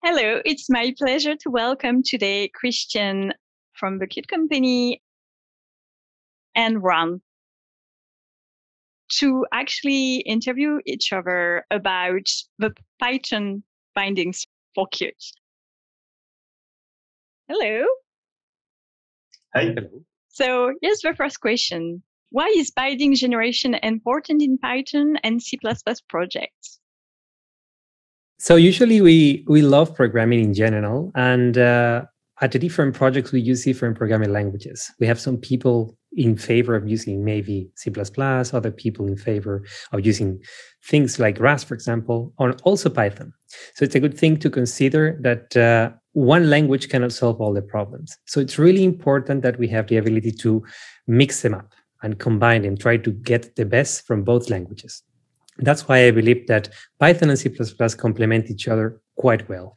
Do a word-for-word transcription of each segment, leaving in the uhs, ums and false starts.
Hello, it's my pleasure to welcome today Cristián from the Kit Company and Juan to actually interview each other about the Python bindings for Qt. Hello. Hi. Hello. So here's the first question. Why is binding generation important in Python and C plus plus projects? So usually we we love programming in general, and uh, at the different projects we use different programming languages. We have some people in favor of using maybe C plus plus, other people in favor of using things like Rust, for example, or also Python. So it's a good thing to consider that uh, one language cannot solve all the problems. So it's really important that we have the ability to mix them up and combine them, try to get the best from both languages. That's why I believe that Python and C plus plus complement each other quite well.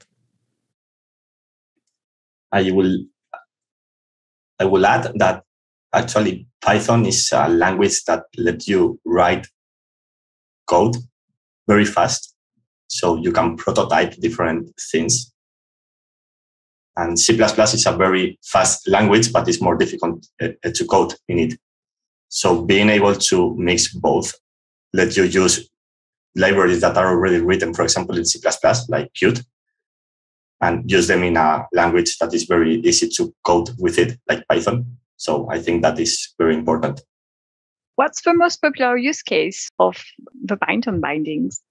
I will, I will add that actually Python is a language that lets you write code very fast, so you can prototype different things. And C plus plus is a very fast language, but it's more difficult uh, to code in it. So being able to mix both lets you use libraries that are already written, for example, in C plus plus, like Qt, and use them in a language that is very easy to code with it, like Python. So I think that is very important. What's the most popular use case of the Python bindings?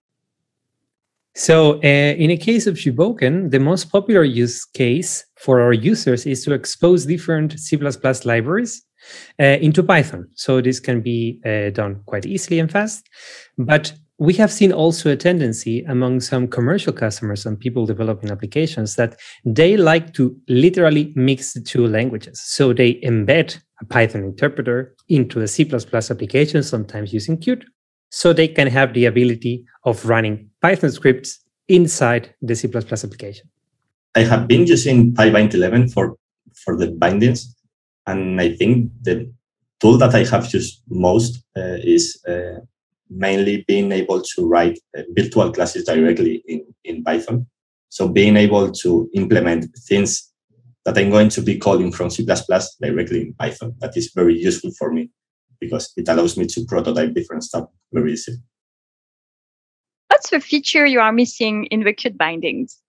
So uh, in a case of Shiboken, the most popular use case for our users is to expose different C plus plus libraries uh, into Python. So this can be uh, done quite easily and fast. But we have seen also a tendency among some commercial customers and people developing applications that they like to literally mix the two languages. So they embed a Python interpreter into a C plus plus application, sometimes using Qt, so they can have the ability of running Python scripts inside the C plus plus application. I have been using Pybind eleven for, for the bindings, and I think the tool that I have used most uh, is uh, mainly being able to write uh, virtual classes directly in, in Python. So being able to implement things that I'm going to be calling from C plus plus directly in Python, that is very useful for me because it allows me to prototype different stuff very easily. What's the feature you are missing in the Qt bindings?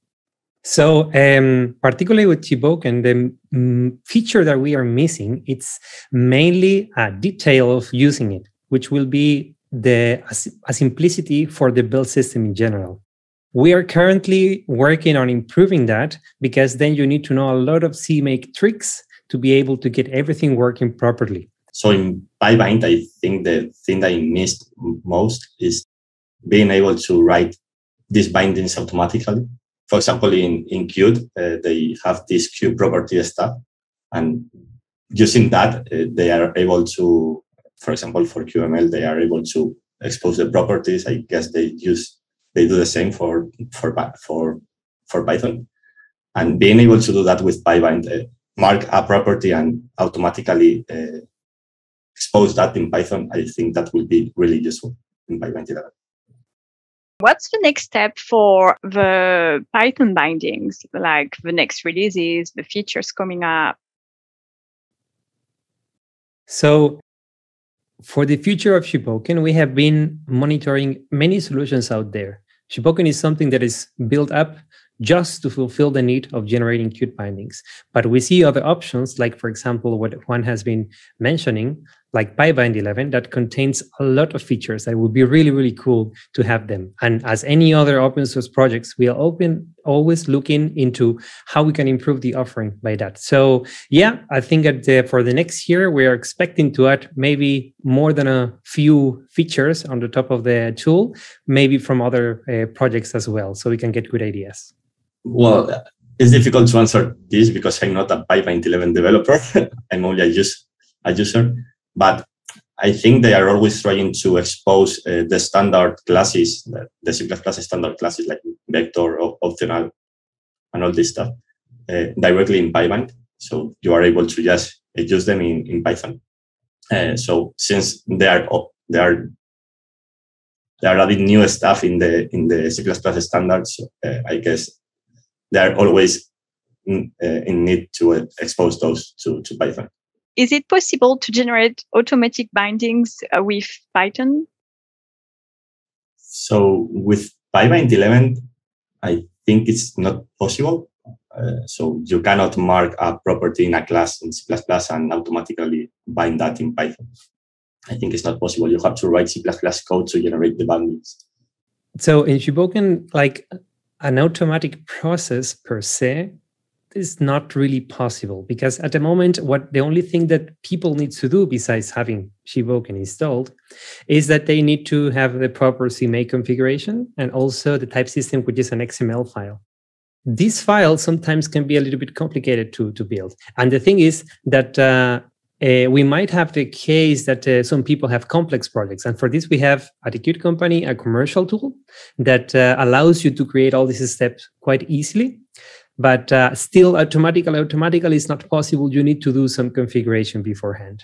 So um, particularly with Shiboken, the um, feature that we are missing, it's mainly a detail of using it, which will be the a simplicity for the build system in general. We are currently working on improving that because then you need to know a lot of C make tricks to be able to get everything working properly. So in Pybind, I think the thing that I missed most is being able to write these bindings automatically. For example, in, in Qt, uh, they have this Q property stuff, and using that, uh, they are able to, for example, for Q M L, they are able to expose the properties. I guess they use they do the same for for for for Python, and being able to do that with Pybind, uh, mark a property and automatically uh, expose that in Python, I think that will be really useful in Pybind eleven. What's the next step for the Python bindings, like the next releases, the features coming up? So for the future of Shiboken, we have been monitoring many solutions out there. Shiboken is something that is built up just to fulfill the need of generating Qt bindings. But we see other options, like, for example, what Juan has been mentioning, like Pybind eleven, that contains a lot of features that would be really, really cool to have them. And as any other open source projects, we are open, always looking into how we can improve the offering by that. So yeah, I think that the, for the next year, we are expecting to add maybe more than a few features on the top of the tool, maybe from other uh, projects as well, so we can get good ideas. Well, it's difficult to answer this because I'm not a Pybind eleven developer. I'm only a, use, a user. But I think they are always trying to expose uh, the standard classes, the, the C plus plus standard classes like vector, optional, and all this stuff uh, directly in Pybind. So you are able to just uh, use them in, in Python. Uh, so since they are they are they are adding new stuff in the in the C plus plus standards, uh, I guess they're always in, uh, in need to uh, expose those to, to Python. Is it possible to generate automatic bindings uh, with Python? So with Pybind eleven, I think it's not possible. Uh, so you cannot mark a property in a class in C plus plus and automatically bind that in Python. I think it's not possible. You have to write C plus plus code to generate the bindings. So in Shiboken, like an automatic process per se is not really possible, because at the moment, what the only thing that people need to do besides having Shiboken installed is that they need to have the proper C M A configuration and also the type system, which is an X M L file. This file sometimes can be a little bit complicated to, to build. And the thing is that uh, uh, we might have the case that uh, some people have complex projects. And for this, we have at the Qt company a commercial tool that uh, allows you to create all these steps quite easily. But uh, still, automatically, automatically is not possible. You need to do some configuration beforehand.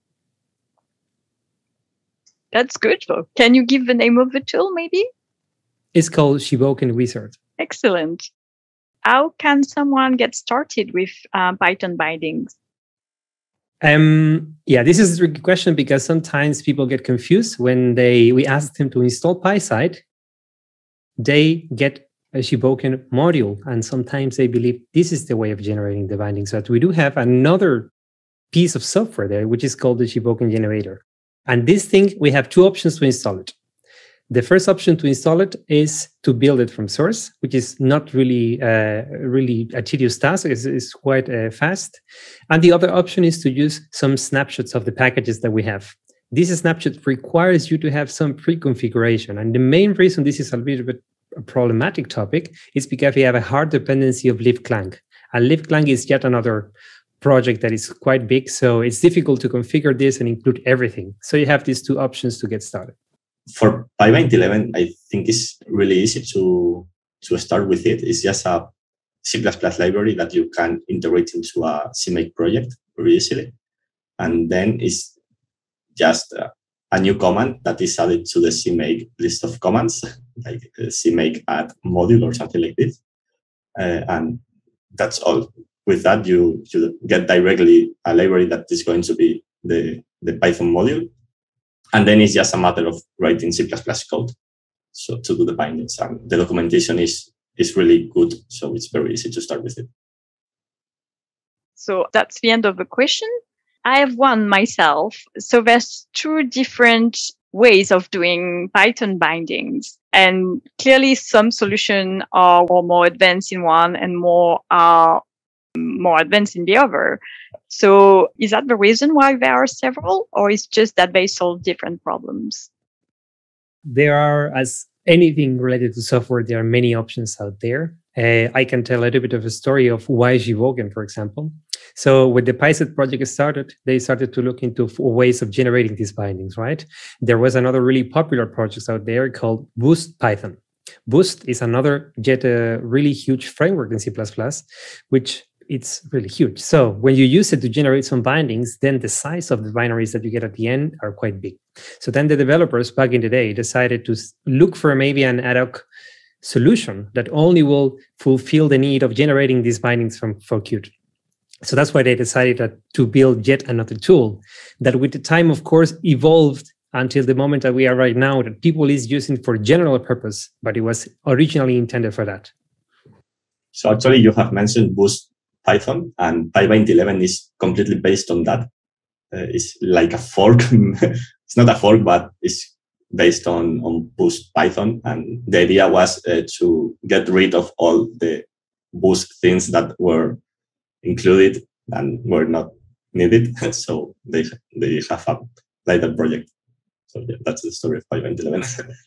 That's good. Can you give the name of the tool, maybe? It's called Shiboken Wizard. Excellent. How can someone get started with uh, Python bindings? Um, yeah, this is a tricky question because sometimes people get confused when they we ask them to install PySide. They get a Shiboken module, and sometimes they believe this is the way of generating the bindings. But we do have another piece of software there, which is called the Shiboken generator. And this thing, we have two options to install it. The first option to install it is to build it from source, which is not really, uh, really a tedious task. It's, it's quite uh, fast. And the other option is to use some snapshots of the packages that we have. This snapshot requires you to have some pre-configuration. And the main reason this is a little bit a problematic topic is because we have a hard dependency of libclang. And libclang is yet another project that is quite big. So it's difficult to configure this and include everything. So you have these two options to get started. For Pybind eleven, I think it's really easy to, to start with it. It's just a C plus plus library that you can integrate into a C M A project very easily. And then it's just a, a new command that is added to the C M A list of commands, like C M A add module or something like this. Uh, and that's all. With that, you, you get directly a library that is going to be the, the Python module. And then it's just a matter of writing C plus plus code so to do the bindings. And the documentation is, is really good, so it's very easy to start with it. So that's the end of the question. I have one myself. So there's two different ways of doing Python bindings. And clearly some solutions are more advanced in one and more are more advanced in the other. So is that the reason why there are several, or is just that they solve different problems? There are, as anything related to software, there are many options out there. Uh, I can tell a little bit of a story of why Shiboken, for example. So when the PySide project started, they started to look into ways of generating these bindings, right? There was another really popular project out there called Boost.Python. Boost is another yet a really huge framework in C plus plus, which it's really huge. So when you use it to generate some bindings, then the size of the binaries that you get at the end are quite big. So then the developers back in the day decided to look for maybe an ad hoc solution that only will fulfill the need of generating these bindings from for Qt. So that's why they decided that to build yet another tool that with the time, of course, evolved until the moment that we are right now, that people is using for general purpose, but it was originally intended for that. So actually you have mentioned Boost.Python, and Pybind eleven is completely based on that. Uh, it's like a fork. It's not a fork, but it's based on, on Boost.Python. And the idea was uh, to get rid of all the Boost things that were included and were not needed. So they they have a lighter project. So yeah, that's the story of Pybind eleven.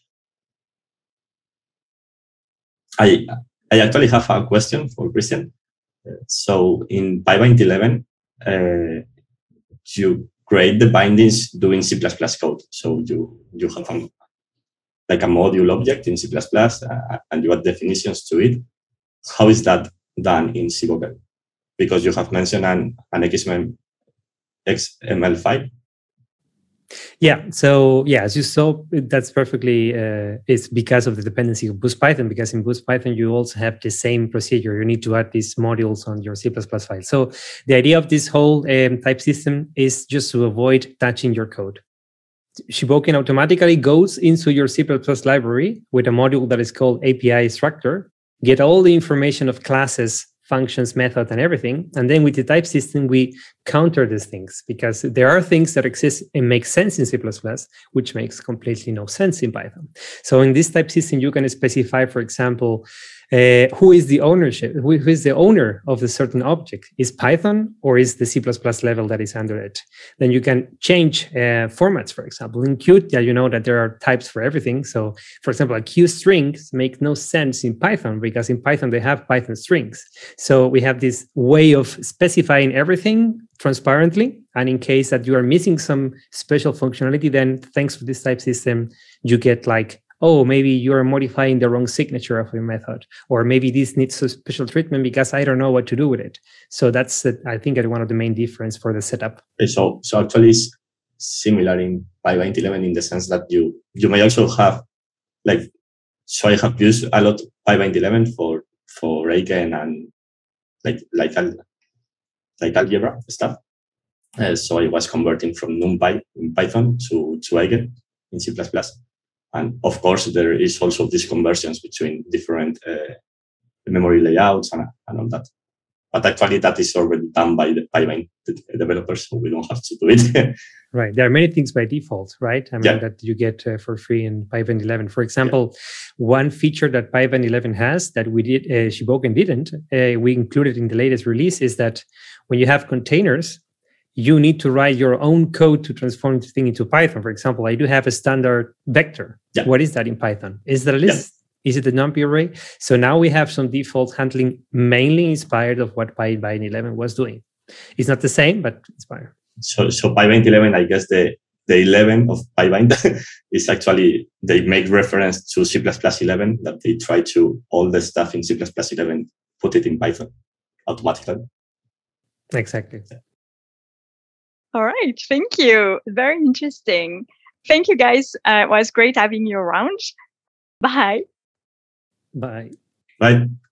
I I actually have a question for Cristián. Uh, so in Pybind eleven, uh, you create the bindings doing C plus plus code. So you you have a, like a module object in C plus plus, uh, and you add definitions to it. How is that done in Shiboken? Because you have mentioned an, an X M L file. Yeah. So yeah, as you saw, that's perfectly, uh, it's because of the dependency of Boost.Python, because in Boost.Python, you also have the same procedure. You need to add these modules on your C plus plus file. So the idea of this whole um, type system is just to avoid touching your code. Shiboken automatically goes into your C plus plus library with a module that is called A P I structure, get all the information of classes, functions, methods, and everything. And then with the type system, we counter these things, because there are things that exist and make sense in C plus plus, which makes completely no sense in Python. So in this type system, you can specify, for example, uh, who is the ownership, who is the owner of a certain object? Is Python or is the C plus plus level that is under it? Then you can change uh, formats, for example. In Qt, yeah, you know that there are types for everything. So for example, a Q strings make no sense in Python, because in Python, they have Python strings. So we have this way of specifying everything transparently. And in case that you are missing some special functionality, then thanks to this type system, you get like, oh, maybe you are modifying the wrong signature of your method, or maybe this needs a special treatment because I don't know what to do with it. So that's, uh, I think, one of the main difference for the setup. So, so actually it's similar in Pybind eleven in the sense that you, you may also have, like, so I have used a lot Pybind eleven for, for Eigen and like, like, like algebra stuff. Uh, so I was converting from NumPy in Python to, to Eigen in C plus plus. And of course, there is also these conversions between different uh, memory layouts and, and all that. But actually, that is already done by the Pybind developers, so we don't have to do it. Right. There are many things by default, right? I mean, yeah. that you get uh, for free in Pybind eleven. For example, yeah. one feature that Pybind eleven has that we did, uh, Shiboken didn't, uh, we included in the latest release, is that when you have containers, you need to write your own code to transform the thing into Python. For example, I do have a standard vector. Yeah. What is that in Python? Is that a list? Yeah. Is it a NumPy array? So now we have some default handling mainly inspired of what Pybind eleven was doing. It's not the same, but inspired. So, so Pybind eleven, I guess the, the eleven of Pybind is actually, they make reference to C plus plus eleven, that they try to, all the stuff in C plus plus eleven, put it in Python automatically. Exactly. Yeah. All right. Thank you. Very interesting. Thank you, guys. Uh, it was great having you around. Bye. Bye. Bye.